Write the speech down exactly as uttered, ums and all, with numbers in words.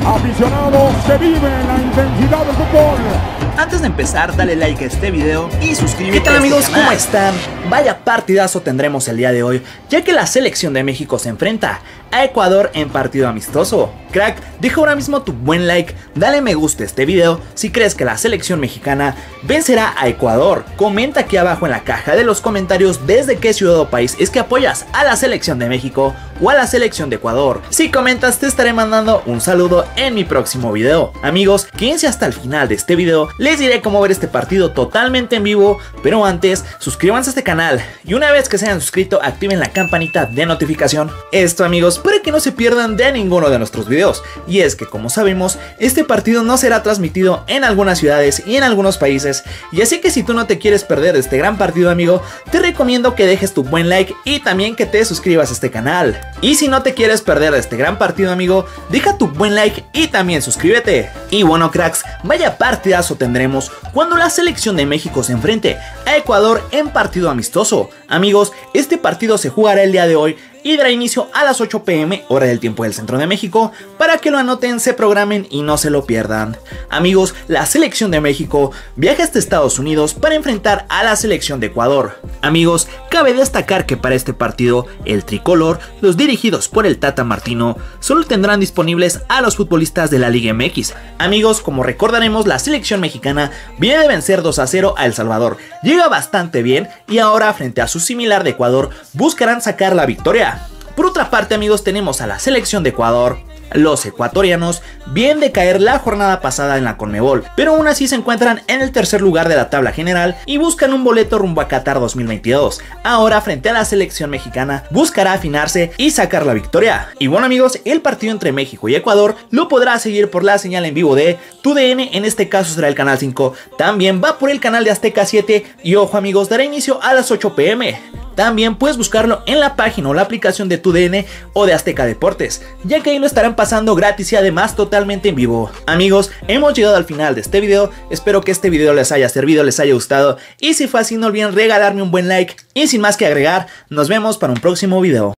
Aficionados, se vive la intensidad del fútbol. Antes de empezar, dale like a este video y suscríbete. ¿Qué tal, a este amigos? canal. ¿Cómo están? Vaya partidazo tendremos el día de hoy, ya que la selección de México se enfrenta a Ecuador en partido amistoso. Crack, deja ahora mismo tu buen like, dale me gusta a este video si crees que la selección mexicana vencerá a Ecuador. Comenta aquí abajo en la caja de los comentarios desde qué ciudad o país es que apoyas a la selección de México o a la selección de Ecuador. Si comentas, te estaré mandando un saludo en mi próximo video. Amigos, quédense hasta el final de este video, les diré cómo ver este partido totalmente en vivo, pero antes, suscríbanse a este canal y una vez que se hayan suscrito, activen la campanita de notificación. Esto, amigos, para que no se pierdan de ninguno de nuestros videos. Y es que, como sabemos, este partido no será transmitido en algunas ciudades y en algunos países, y así que si tú no te quieres perder este gran partido, amigo, te recomiendo que dejes tu buen like y también que te suscribas a este canal. Y si no te quieres perder este gran partido, amigo, deja tu buen like y también suscríbete. Y bueno, cracks, vaya partidazo tendremos cuando la selección de México se enfrente a Ecuador en partido amistoso. Amigos, este partido se jugará el día de hoy y dará inicio a las ocho p m hora del tiempo del centro de México, para que lo anoten, se programen y no se lo pierdan. Amigos, la selección de México viaja hasta Estados Unidos para enfrentar a la selección de Ecuador. Amigos, cabe destacar que para este partido, el tricolor, los dirigidos por el Tata Martino, solo tendrán disponibles a los futbolistas de la Liga M X. Amigos, como recordaremos, la selección mexicana viene de vencer dos a cero a El Salvador, llega bastante bien y ahora frente a su similar de Ecuador buscarán sacar la victoria. Por otra parte, amigos, tenemos a la selección de Ecuador. Los ecuatorianos vienen de caer la jornada pasada en la Conmebol, pero aún así se encuentran en el tercer lugar de la tabla general y buscan un boleto rumbo a Qatar dos mil veintidós. Ahora, frente a la selección mexicana, buscará afinarse y sacar la victoria. Y bueno, amigos, el partido entre México y Ecuador lo podrá seguir por la señal en vivo de TUDN, en este caso será el canal cinco, también va por el canal de Azteca siete y ojo, amigos, dará inicio a las ocho p m También puedes buscarlo en la página o la aplicación de TUDN o de Azteca Deportes, ya que ahí lo estarán pasando gratis y además totalmente en vivo. Amigos, hemos llegado al final de este video, espero que este video les haya servido, les haya gustado, y si fue así no olviden regalarme un buen like, y sin más que agregar, nos vemos para un próximo video.